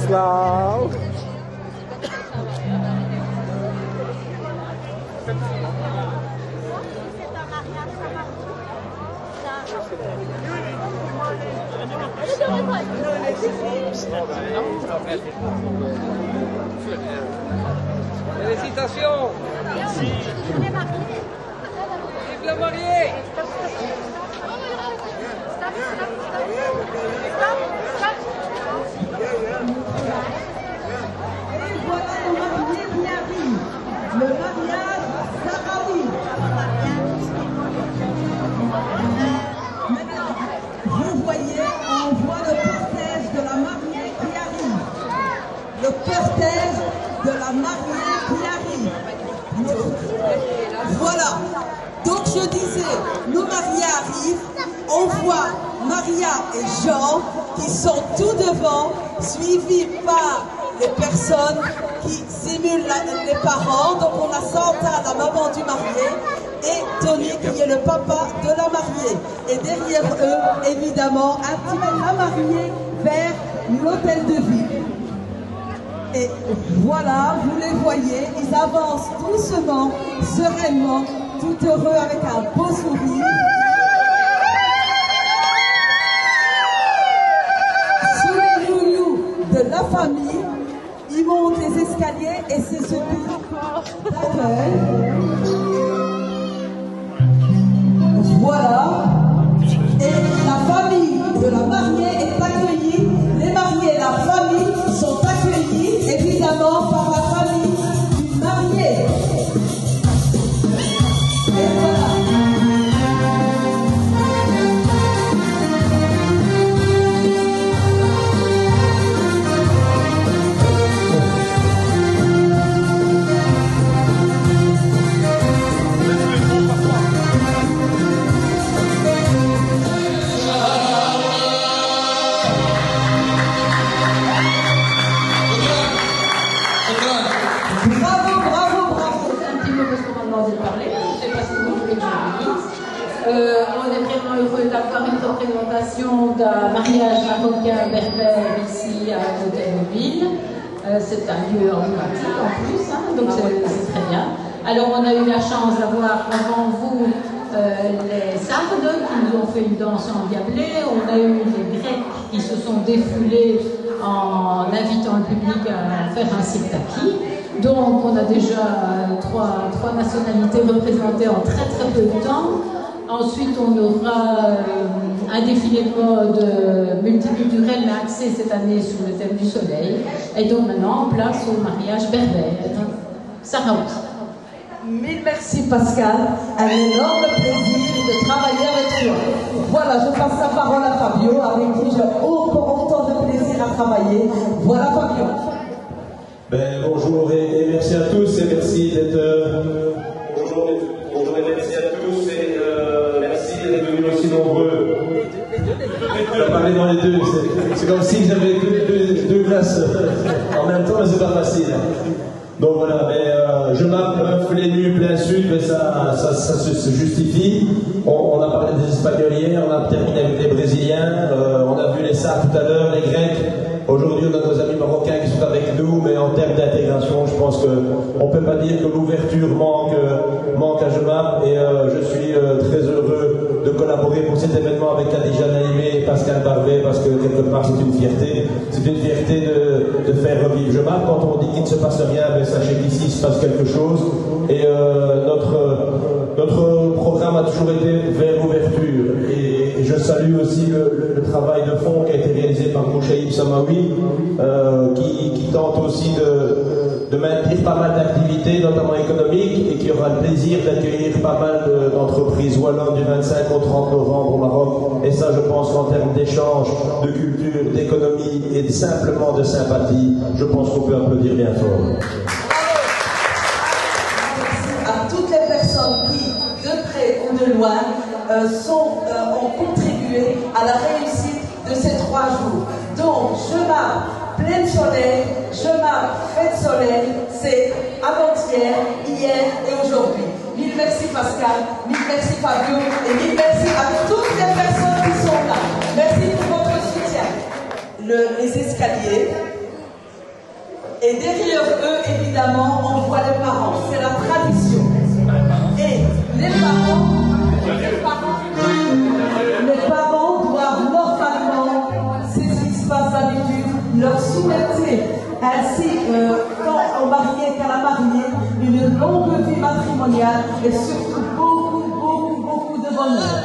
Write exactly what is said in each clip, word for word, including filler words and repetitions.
Miroslav. Félicitations. Merci. Vive la mariée. Et voilà le marié qui arrive. Le mariage sahraoui. Maintenant, vous voyez, on voit le cortège de la mariée qui arrive. Le cortège de la mariée qui arrive. Voilà. Donc je disais, le marié arrive, on voit Maria et Jean qui sont tout devant, suivis par les personnes qui simulent la, les parents. Donc on a Santa, la maman du marié, et Tony qui est le papa de la mariée. Et derrière eux, évidemment, attirent la mariée vers l'hôtel de ville. Et voilà, vous les voyez, ils avancent doucement, sereinement, tout heureux avec un beau sourire. Sous les genoux de la famille, ils montent les escaliers et c'est ce qui d'accueil. Voilà. Et la famille de la mariée est accueillie. Les mariés et la famille sont accueillis évidemment par la famille du marié. Et voilà. Euh, on est vraiment heureux d'avoir une représentation d'un mariage marocain berbère ici à l'hôtel de ville. Euh, c'est un lieu emblématique en plus, hein, donc c'est très bien. Alors on a eu la chance d'avoir avant vous euh, les Sardes qui nous ont fait une danse endiablée. On a eu les Grecs qui se sont défoulés en invitant le public à faire un siktaki. Donc on a déjà euh, trois, trois nationalités représentées en très très peu de temps. Ensuite, on aura euh, un défilé de mode euh, multiculturel, mais axé cette année sur le thème du soleil. Et donc maintenant, place au mariage berbère. Sahraoui. Mille merci Pascal, un énorme plaisir de travailler avec toi. Voilà, je passe la parole à Fabio, avec qui j'ai encore autant de plaisir à travailler. Voilà Fabio. Ben, bonjour et, et merci à tous et merci d'être... Euh, bonjour, et, bonjour et merci à tous et euh, merci d'être venus aussi nombreux. Je vais parler dans les deux, c'est comme si j'avais deux, deux, deux classes en même temps, mais c'est pas facile. Donc voilà, mais euh, je m'appelle les nus plein sud, mais ça, ça, ça se, se justifie. On, on a parlé des Espagnols hier, on a terminé avec les Brésiliens, euh, on a vu les Sardes tout à l'heure, les Grecs. Aujourd'hui, on a nos amis marocains qui sont avec nous, mais en termes d'intégration, je pense qu'on ne peut pas dire que l'ouverture manque, manque à Jemap. Et euh, je suis euh, très heureux de collaborer pour cet événement avec Khadija Naïmé et Pascal Barvet, parce que quelque part, c'est une fierté. C'est une fierté de, de faire revivre Jemap. Quand on dit qu'il ne se passe rien, ben, sachez qu'ici, il se passe quelque chose. Et euh, notre, notre programme a toujours été vers l'ouverture. Et, et je salue aussi le, le, le travail de fond qui a été réalisé par Mouchaïb Samawi. Euh, qui, qui tente aussi de, de maintenir pas mal d'activités, notamment économiques, et qui aura le plaisir d'accueillir pas mal d'entreprises wallonnes du vingt-cinq au trente novembre au Maroc. Et ça, je pense qu'en termes d'échange, de culture, d'économie et simplement de sympathie, je pense qu'on peut applaudir bien fort. À toutes les personnes qui, de près ou de loin, euh, sont, euh, ont contribué à la réussite de ces trois jours. Donc, Jemap, plein soleil, Jemap, fête soleil, c'est avant-hier, hier et aujourd'hui. Mille merci Pascal, mille merci Fabio et mille merci à toutes les personnes qui sont là. Merci pour votre soutien. Le, les escaliers, Et derrière eux, évidemment, on voit les parents. C'est la tradition. Et les parents, les parents, les parents doivent normalement, c'est ce qui se passe d'habitude, leur soumettre ainsi euh, quand on marié qu'à la mariée, une longue vie matrimoniale et surtout beaucoup, beaucoup, beaucoup de bonheur.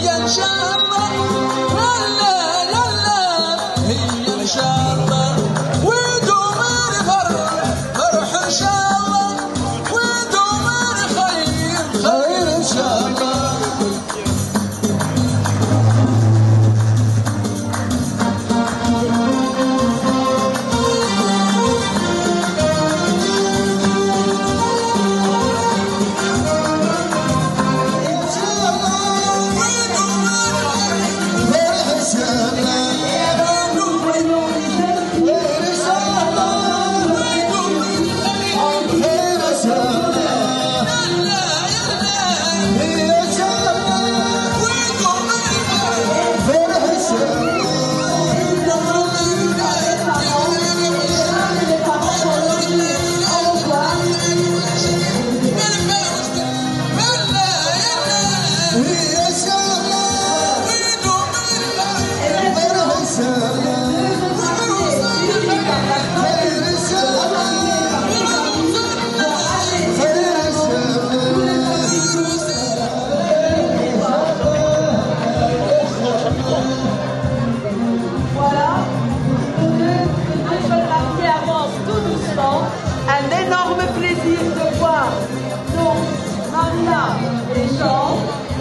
Un énorme plaisir de voir donc Maria et Jean.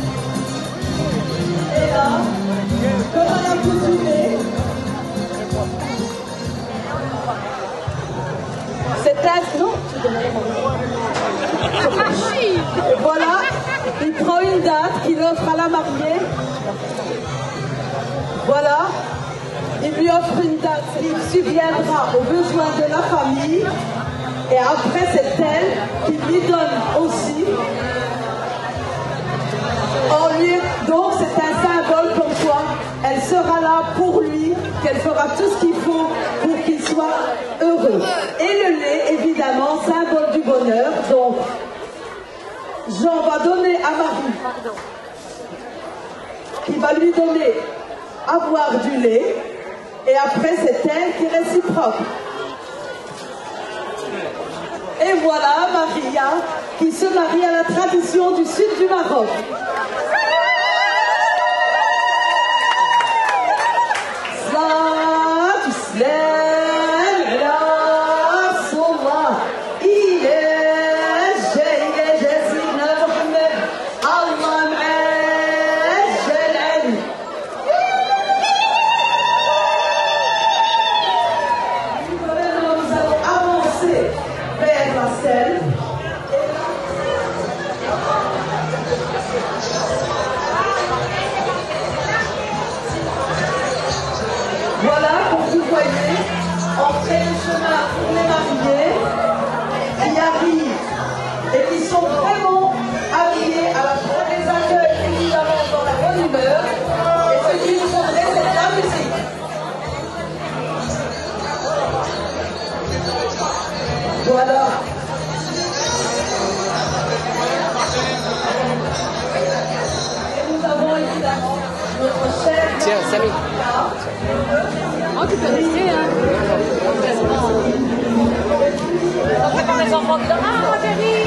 Et là, comme à l'accoutumée, c'est un... Non, voilà, il prend une date qu'il offre à la mariée. Voilà, il lui offre une date, il subviendra aux besoins de la famille. Et après, c'est elle qui lui donne aussi. En lui, donc, c'est un symbole comme quoi elle sera là pour lui, qu'elle fera tout ce qu'il faut pour qu'il soit heureux. Et le lait, évidemment, symbole du bonheur. Donc, Jean va donner à Marie, qui va lui donner à boire du lait. Et après, c'est elle qui réciproque. Et voilà Maria qui se marie à la tradition du sud du Maroc. Voilà, comme vous voyez, entrer le chemin pour les mariés qui arrivent et qui sont vraiment habillés à la fois des accueils évidemment dans la bonne humeur. Et ce qu'il faudrait, c'est de la musique. Voilà. Et nous avons évidemment notre chère... Tiens, Samy. Oh, tu peux rester, hein. On fait comme les enfants de demain. Ah, chérie.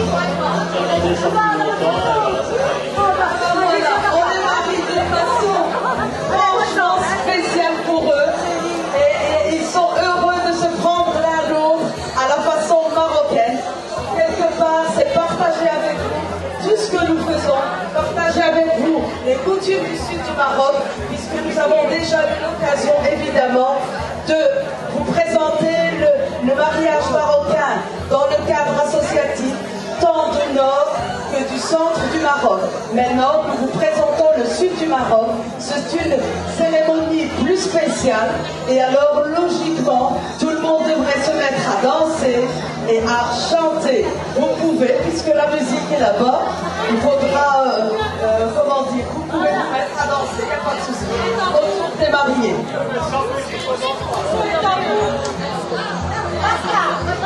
On est mariés de façon franchement spéciale pour eux. Et, et ils sont heureux de se prendre l'un l'autre à la façon marocaine. Quelque part, c'est partager avec vous tout ce que nous faisons, partager avec vous les coutumes du sud du Maroc, puisque nous avons déjà eu l'occasion, évidemment, de vous présenter le, le mariage marocain dans le cadre associatif, tant du nord que du centre du Maroc. Maintenant, nous vous présentons le sud du Maroc. C'est une cérémonie plus spéciale et alors, logiquement, tout le monde devrait se mettre à danser et à chanter. Vous pouvez, puisque la musique est là-bas, il faudra, euh, euh, comment dire, vous pouvez vous mettre à danser, il n'y a pas de souci. Autour des mariés.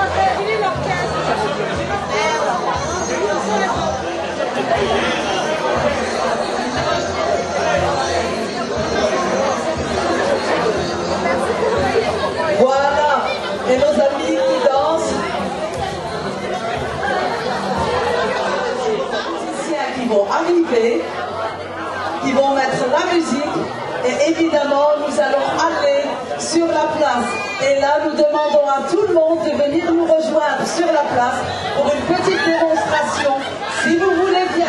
place. Et là, nous demandons à tout le monde de venir nous rejoindre sur la place pour une petite démonstration, si vous voulez bien.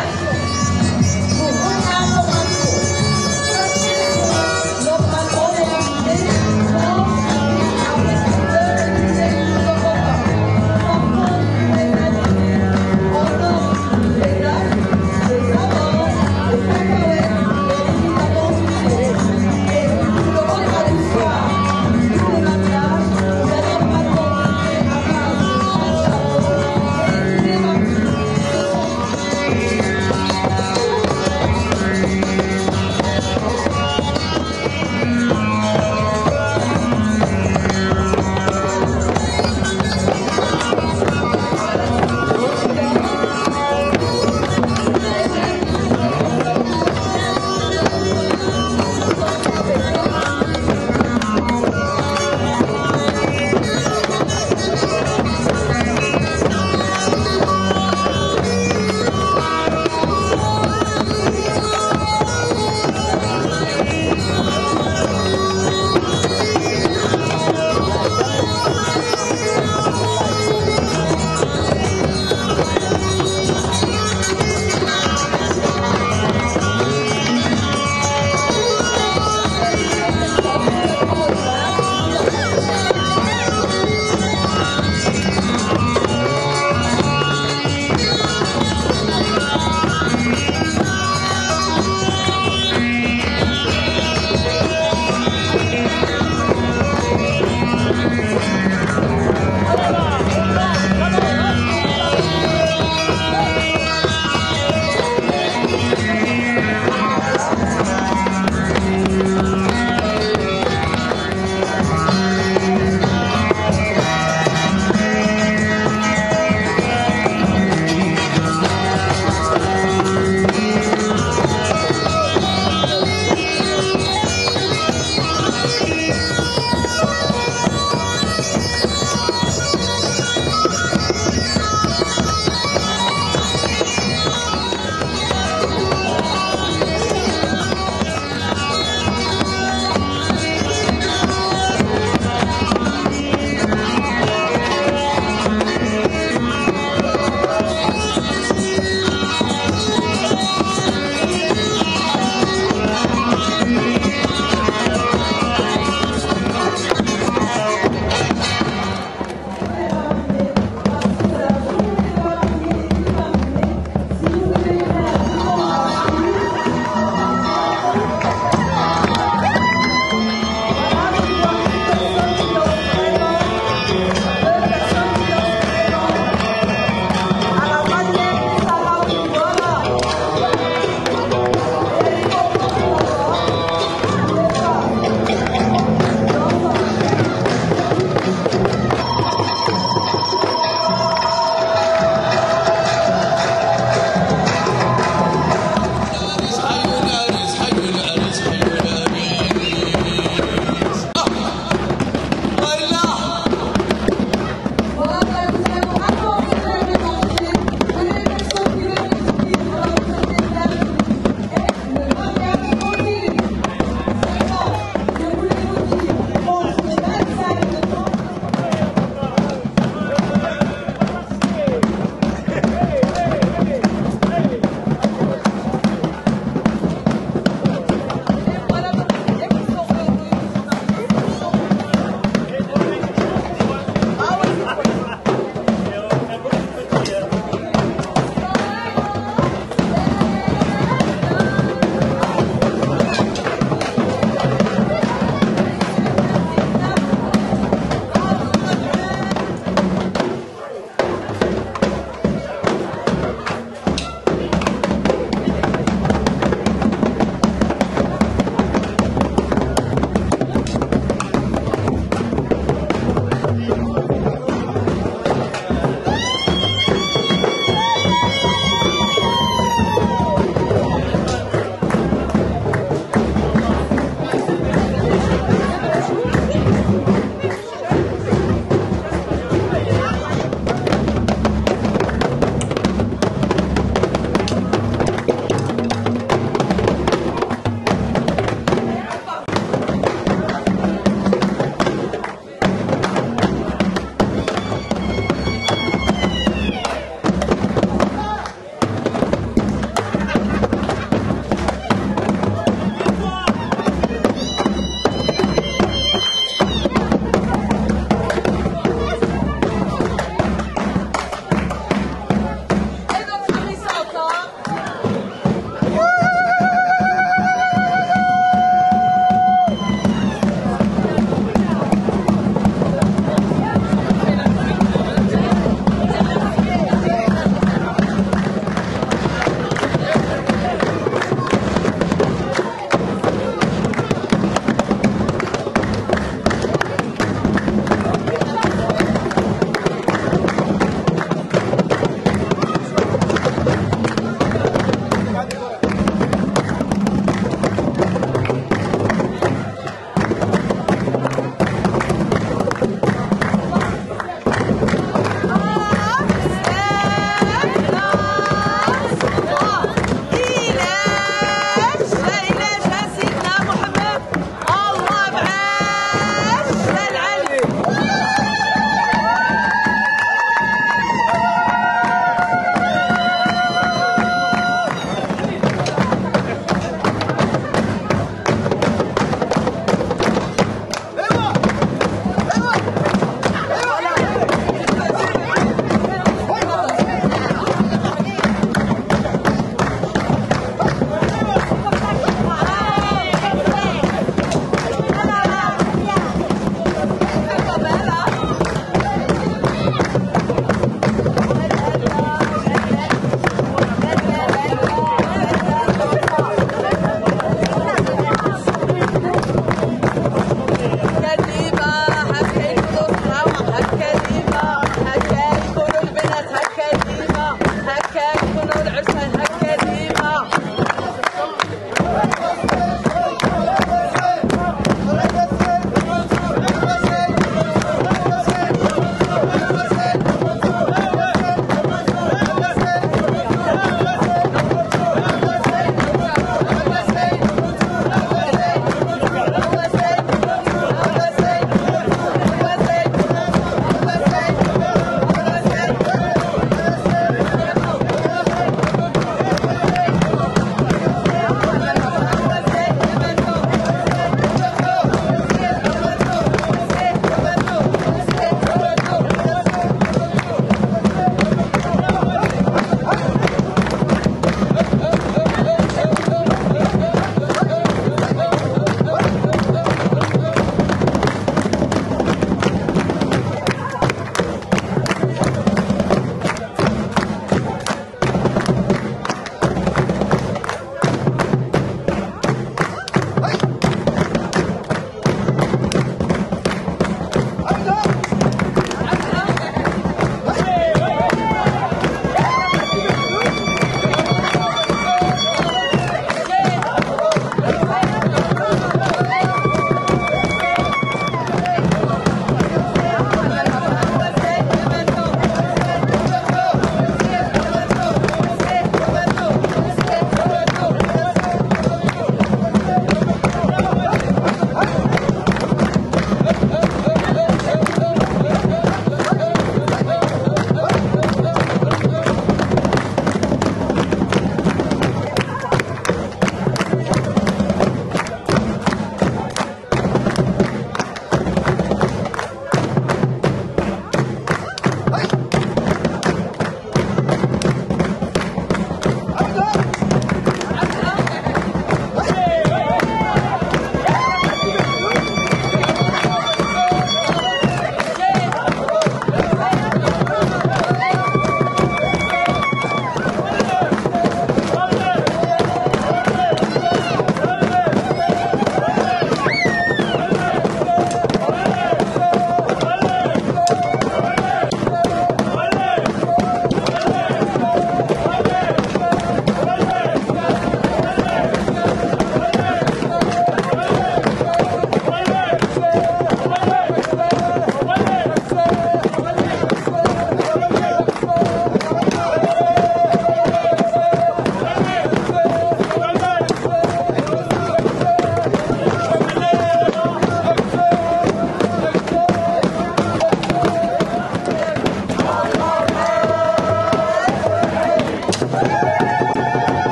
Thank you.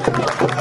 Merci.